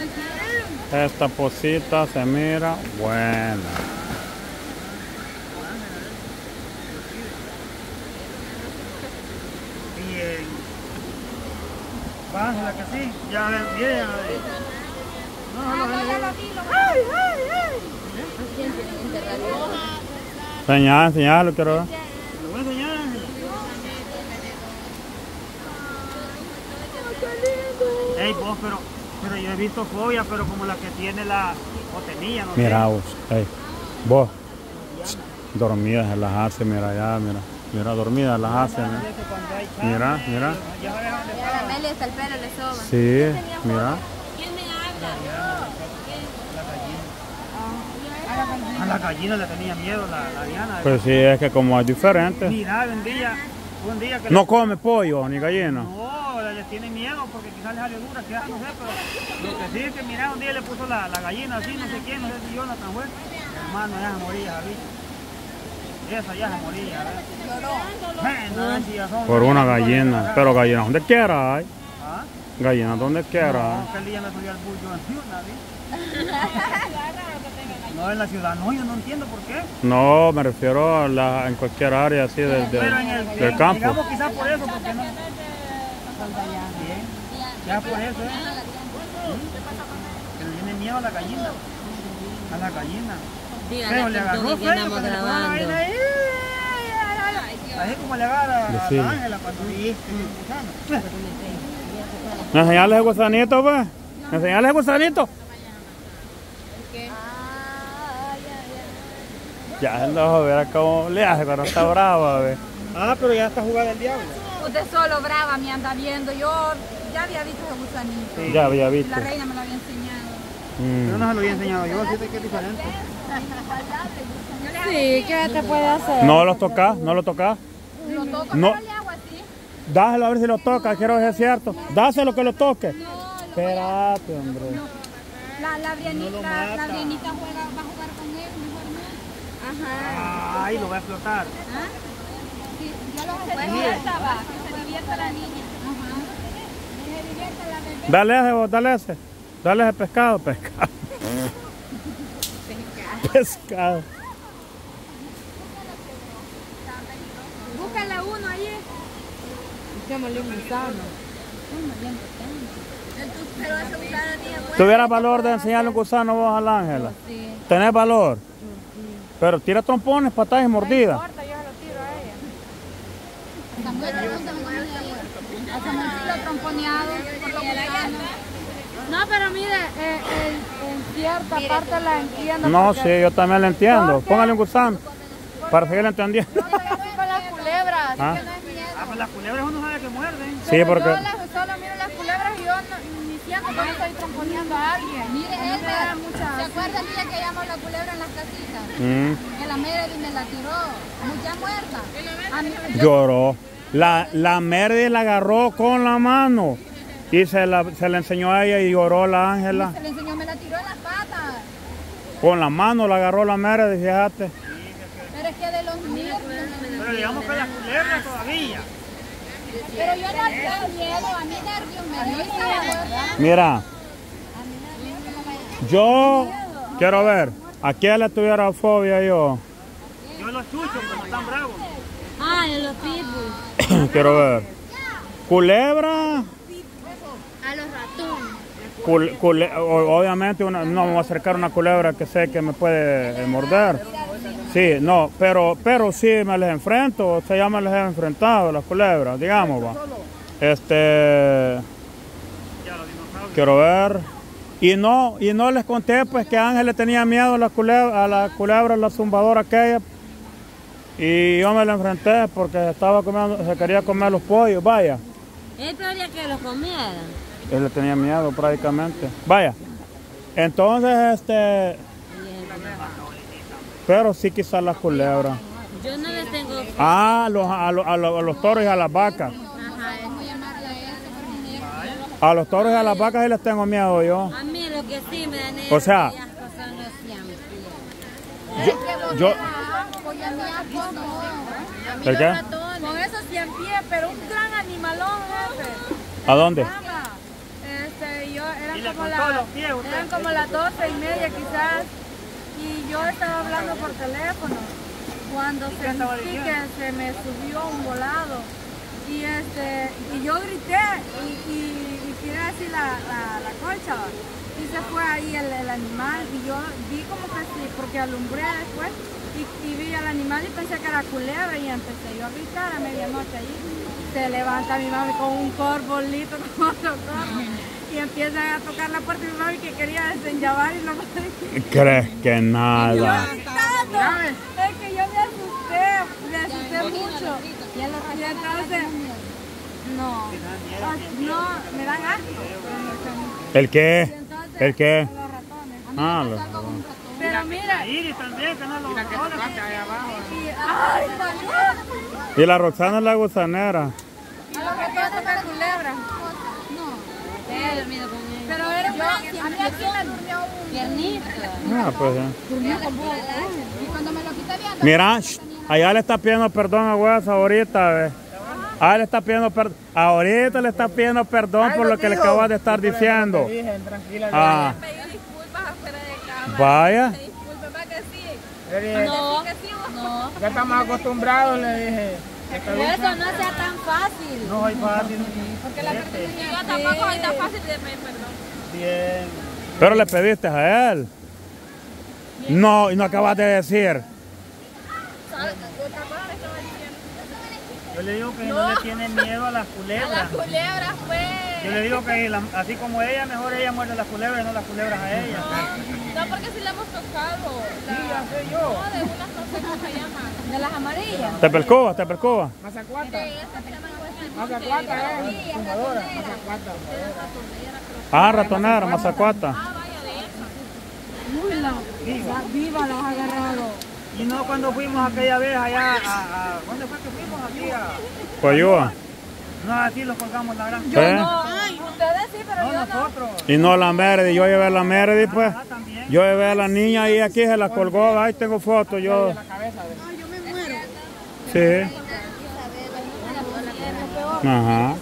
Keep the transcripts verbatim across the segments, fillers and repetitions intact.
Esta posita se mira buena. Bien. Bájala que sí. Ya ven bien. No, no, no. ¡Ay, ay, ay! Señal, señal, lo quiero ver. Lo voy a enseñar. Ey, vos, pero, pero yo he visto fobia, pero como la que tiene la botanilla, ¿no? Mira vos, ey, vos, dormidas en las hace, mira allá, mira, mira, dormidas las hace, mira, mira, mira. A la Meli hasta el pelo le soba. Sí, mira. ¿Quién me habla? A la gallina le tenía miedo la, la Diana. Pues sí, es que como es diferente. Mira, un día, un día que... No come pollo ni gallina. No, ella tiene miedo porque quizás le sale dura, quizás no sé, pero lo que sí es que mira, un día le puso la, la gallina así, no sé quién, no sé si Jonathan fue. Hermano, ya se moría, ¿sabes? Esa ya se moría, ¿verdad? Por una gallina, pero gallinas donde quiera hay. ¿Ah? Gallinas donde quiera. No, que el día me subí al bus yo en ciudad, no en la ciudad, no, yo no entiendo por qué. No, me refiero a la, en cualquier área así del, del, Pero en el, del campo. Digamos quizás por eso, porque no. Bien, ya por eso, ¿eh? Que le tiene miedo a la gallina. A la gallina. Pero le agarró feo, estamos grabando. Así como le agarra a la Sí. Ángela cuando dijiste. ¿Me enseñarles el gusanito, pues? ¿Me enseñarles el gusanito? Ya no, verá cómo le hace cuando está brava, ve. Ah, pero ya está jugada el diablo. Usted solo brava me anda viendo. Yo ya había visto ese gusanito. Sí. Ya había visto. La reina me lo había enseñado. Mm. Yo no se lo había enseñado yo, así que es diferente. Sí, ¿qué te puede hacer? No lo tocas, no lo tocas. Lo toco, No. pero le hago así. Dáselo a ver si lo toca, quiero ver si es cierto. Dáselo que lo toque. No, lo Espérate, hombre. La, la Brianita, No lo la, la mata. Brianita juega, va a jugar con él, mejor no. Ajá. Ay, lo va a explotar. ¿Ah? Sí, yo lo que se divierta, va, que se divierta la niña. Ajá. Que se divierta la bebé. Dale ese, vos, dale ese. Dale ese pescado, pescado. Pescado. Búscale uno allí. Busquémosle un gusano. Pero ese gusano tiene muerte. ¿Tuvieras valor de enseñarle un gusano vos a la Ángela? Sí. ¿Tenés valor? Pero tira trompones, patadas y mordidas. No importa, yo se lo tiro a ella. Samuel, ¿dónde me muere ella? A Samuel sí lo ha tromponeado por los gusanos. No, pero mire, eh, eh, en cierta parte la entiendo. No, porque- sí, yo también lo entiendo. ¿Por qué? Póngale un gusano para seguir entendiendo. Yo soy así con las culebras, así Ah. que no es miedo. Ah, pues las culebras uno sabe que muerden. Sí, Pero porque... yo las, solo miro las culebras y yo no, ni siento que estoy tromponeando a alguien. Mire, él me da mucha... ¿Se acuerda el día que llamamos la culebra en las casitas? Mm, Que la Meredy me la tiró, mucha muerta. A mí, yo- lloró. La, la Merdy la agarró con la mano y se la, se la enseñó a ella y lloró la Ángela. se le enseñó, me la tiró en las patas. Con la mano la agarró la Merdy, fíjate. Pero es que de los nervios. Pero digamos que las culebras todavía. Pero yo no tengo miedo, a mí nervios me dio y estaba muerta. Mira, yo quiero ver, ¿a quién le tuviera fobia yo? Yo los chucho cuando están bravos. Ah, de los pitbulls. Quiero ver. Culebra, A los ratones. cul- cule- o- obviamente una- no me voy a acercar a una culebra que sé que me puede eh, morder. Sí, no, pero pero sí me les enfrento, o sea, ya me les he enfrentado las culebras, digamos, va. Este, quiero ver. Y no, y no les conté pues que Ángel le tenía miedo a la culebra, a la culebra, la zumbadora aquella. Y yo me la enfrenté porque estaba comiendo, se quería comer los pollos, vaya. Él quería que los comieran. Él le tenía miedo prácticamente. Vaya. Entonces, este... Pero sí quizás las culebras. Yo no les tengo... Ah, los, a, los, a, los, a los toros y a las vacas. Ajá, es muy amable a eso. A los toros y a las vacas sí les tengo miedo yo. A mí lo que sí me da nervios O sea, y asco son los ciampiés. yo... yo ¿El qué? Con esos cien pies, pero un gran animalón, jefe. ¿A dónde? Este, yo era eran Y le como, contó la- los pies, usted. eran como las doce y media quizás. Y yo estaba hablando por teléfono cuando qué estaba sentí diciendo? que se me subió un volado. Y este y yo grité y, y, y tiré así la, la, la colcha. ¿va? Y se fue ahí el, el animal. Y yo vi como que sí, porque alumbré después. Y, y vi al animal y pensé que era culebra y empecé yo a gritar a medianoche allí. Se levanta mi mami con un corbolito, con otro corvo, y empieza a tocar la puerta de mi mami que quería desenllavar y no podía. ¿Crees que nada? Gritando. Es que yo me asusté, me asusté mucho. Y entonces, no, no, me dan asco. ¿El qué? Entonces, ¿El qué? los ratones. Ah, los- Pero mira, Y Iris también, que no lo ratones. y, ay, también. Y la Roxana es la gusanera. A los ratones me culebra. No. He dormido con él. Pero era un gran, a mí aquí me durmió un piernito. Ah, pues ya. Durmió con vos. Y cuando me lo quité viendo. Mira, shh, allá le está pidiendo perdón a Huesa ahorita, ve. Ah, le está pidiendo perdón. Ahorita le está pidiendo perdón por lo que le acabas de estar diciendo. Ah, Pedí disculpas afuera de cámara. vaya. Disculpe, ¿para que sí? Le dije, No, que sí, no. ya estamos acostumbrados, le dije. Eso no sea tan fácil. No es fácil. Porque la persona yo tampoco es tan fácil de pedir perdón. Bien. Pero le pediste a él. No, y no acabas de decir. Yo le digo que no, le tiene miedo a las culebras. Culebra fue. Yo le digo que la- así como ella, mejor ella muerde a las culebras y no las culebras a ella. No, porque si le hemos tocado. Sí, ya sé yo. No, de unas cosas que se llaman. De las amarillas. Te percoba, te percoba. Mazacuata. Esas se llaman Mazacuata, eh. Fumadora. Mazacuata. Ah, ratonera, mazacuata. Muy la. Viva las has agarrado. Y no cuando fuimos aquella vez allá a... a ¿dónde fue que fuimos? Aquí a... Coyúa. No, así los colgamos la gran... ¿Eh? Ay, ustedes sí, pero No, yo no. nosotros. Y no la Meredy, yo llevé a la Meredy, pues. Ah, también. Yo llevé a la niña y aquí se la colgó, ahí tengo fotos, yo. La cabeza de... Yo me muero. Sí. Ajá.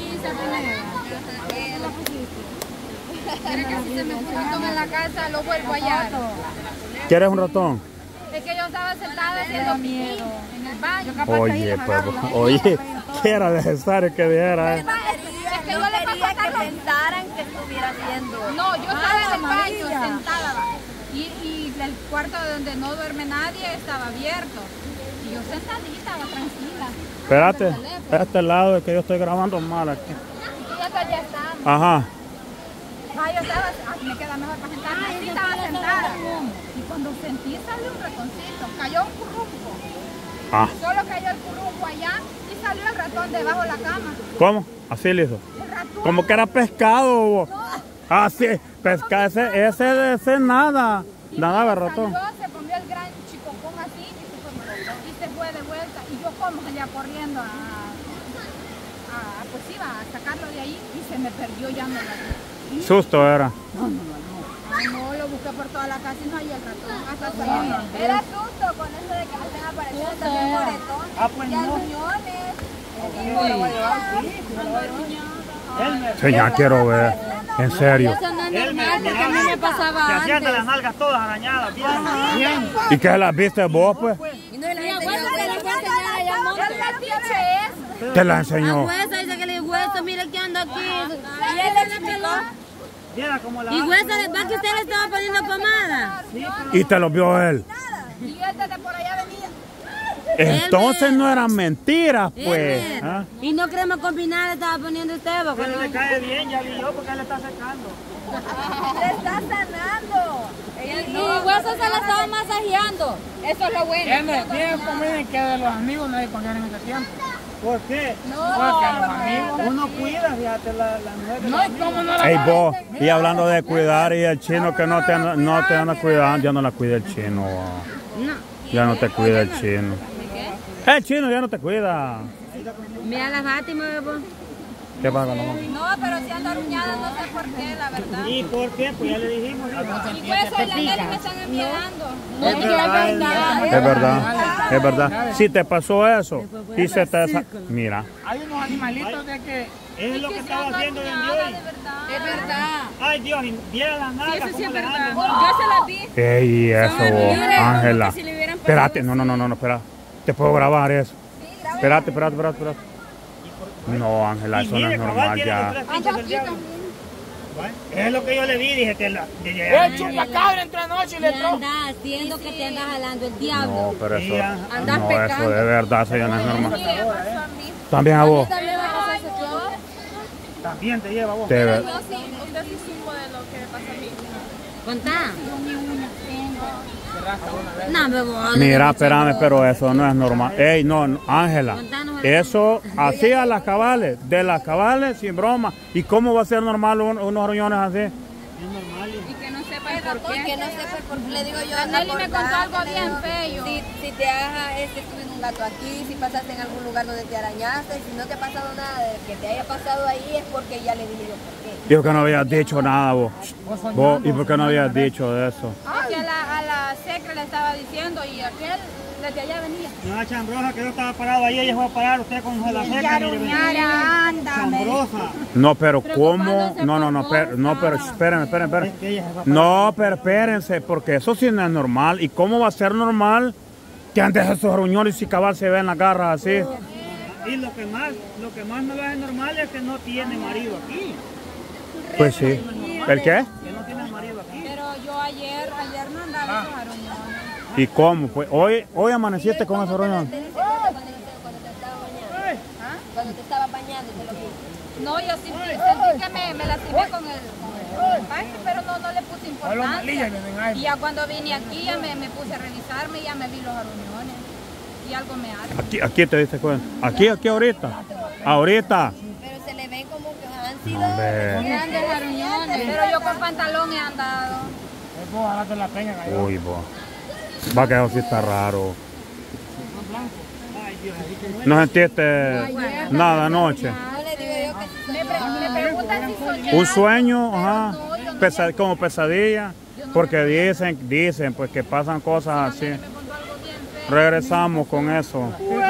Mira que si se me fue un ratón en la casa, lo vuelvo a hallar. ¿Quieres un ratón? Es que yo estaba sentada haciendo pipí en el baño. Oye, pues, oye, que era necesario que diera, eh. Es que yo le quería que pensaran que estuviera haciendo. No, yo estaba en el baño sentada. va. Y, y el cuarto de donde no duerme nadie estaba abierto. Y yo sentadita, va, tranquila. Espérate, a este lado es que yo estoy grabando mal aquí. Y ya está, ya está. Ajá. Ah, yo estaba, ah, me queda mejor para sentarme. Así estaba sentada. Y cuando sentí salió un ratoncito, cayó un currunco. Ah, Solo cayó el currunco allá y salió el ratón debajo de la cama. ¿cómo? Así le hizo. El ratón. Como que era pescado. bo. Ah, sí, pescado, ese, ese, ese nada. Y Nada de cuando ratón. salió, se comió el gran chicopón así y se fue, y se fue de vuelta. Y yo como allá corriendo a, a, pues iba a sacarlo de ahí y se me perdió ya no lo Susto era. Ah, no, lo busqué por toda la casa y no hay el ratón. Hasta se iba. Era susto con eso de que no estén apareciendo también moretones. Ah, pues y no. aruñones. Sí, me lo va a llevar, sí, sí, me lo va a llevar. Elmer, Sí, ya quiero ver. En serio. Elmer, mira, me pasaba se hacían de las nalgas todas arañadas, bien, bien. ¿Y qué las viste vos, pues? Y no le enseñó. Eso. Te la enseñó. Huesa dice que le hueso, mira que anda aquí. Y él le peló. Mira como la... Y huesa, ¿va que usted le estaba poniendo pomada? Y te lo vio él. Y él desde por allá venía. Entonces no eran mentiras, pues. Elmer. ¿Ah? Y no crema combinada le estaba poniendo usted, ¿va? Pero le cae bien, ya vi yo porque él está secando. Le está sanando. Y hueso se la estaba masajeando. Eso es lo bueno. Bien, conviene que de los amigos no hay que pagar en este tiempo. ¿Por qué? Porque a los amigos... Uno cuida, fíjate, la, la mujer. No, ¿y cómo no la Ey, vos, y hablando de cuidar y el chino que no te anda, no te anda cuidando, ya no la cuida el chino. bo. No. Ya no te cuida el chino. El chino ya no te cuida. Mira la Fátima, ¿va? ¿Qué pasa con la mamá? No, pero si anda aruñada, no sé por qué, la verdad. ¿Y por qué? Pues ya le dijimos. hija. Y hueso y la Nelly me están enviando. Es verdad, Es verdad, es verdad. Si te pasó eso y se te... desa- Mira, Hay unos animalitos de que... es lo que estaba haciendo en hoy. Es verdad. Ah, Ay Dios, y viera las nalgas. Eso sí cómo es le verdad. andan, Yo ¿no? se las vi. Ey, eso, horribles, Ángela. como que si le hubieran pasado Espérate, no, no, no, no, no, espera. Te puedo grabar eso. Espérate, espérate, espérate, espérate. No, Ángela, Y eso no mire, es cabal, normal tiene los ya. tres pinches del diablo. Bueno, es lo que yo le vi, dije que la... de- de- ¡Eh, chupacabra entró anoche y le ¿Qué entró! andas haciendo que te andas jalando el diablo? No, pero eso, Sí, andas no, pecando. eso de verdad, eso ya no es normal. Mire, me pasó a mí. También a vos. También me pasó ese tiempo. También te lleva vos. Te- Yo sí, usted sí supo de lo que me pasó a mí. Contá. No, me voy. Mira, espérame, pero eso no es normal. Ey, no, no, Ángela, eso así a las cabales, de las cabales, sin broma. ¿Y cómo va a ser normal un- unos riñones así? Y que no sepa el por Y qué. que no sé por qué le digo yo La Nelly me contó algo le bien digo, feo. Si, si te haga este, tuve un gato aquí, si pasaste en algún lugar donde te arañaste, y si no te ha pasado nada de que te haya pasado ahí es porque ya le dije yo por qué. Dijo que no habías dicho nada vos. Vos, ¿y por qué no habías dicho de eso? Ah, que a la, a la secre le estaba diciendo y aquel desde allá venía. No, chambrosa, que yo estaba parado ahí, ella fue a parar, usted con la seca, mire, ve. Chambrosa. No, pero ¿cómo? No, no, no, per- no, pero espérenme, espérenme, Es que ella se fue a espérenme. No, pero espérense, porque eso sí no es normal. ¿Y cómo va a ser normal que antes esos riñones y cabal se ven las garras así? Y lo que más, lo que más no lo es normal es que no tiene marido aquí. Pues sí. ¿El qué? Que no tiene marido aquí. Pero yo ayer, ayer no andaba esos aruñones. ¿Y cómo? Pues hoy, hoy amaneciste con esos riñones. Te dice cuando, cuando te estaba bañando. Cuando te estaba bañando, te lo vi. No, yo sí sentí que me, me lastimé con el, con el empaque, pero no, no le puse los malillas importancia. vienen ahí. Y ya cuando vine aquí ya me, me puse a revisarme y ya me vi los aruñones. Y algo me hace. Aquí, aquí te diste cuenta. Aquí, aquí ahorita. Ahorita. Pero se le ven como que han sido Hombre. Grandes aruñones. Pero yo con pantalón he andado. Es vos, jalate la peña, gallo. Uy, vos. Va que eso sí está raro. Ay, Dios, así que ¿No sentiste nada anoche? No le digo yo que sí. Me, pre- me preguntan si soñé. Un sueño, ajá. No, yo no Pesa- como pesadilla. Porque dicen, dicen pues que pasan cosas así. me contó algo bien feo. Regresamos con eso.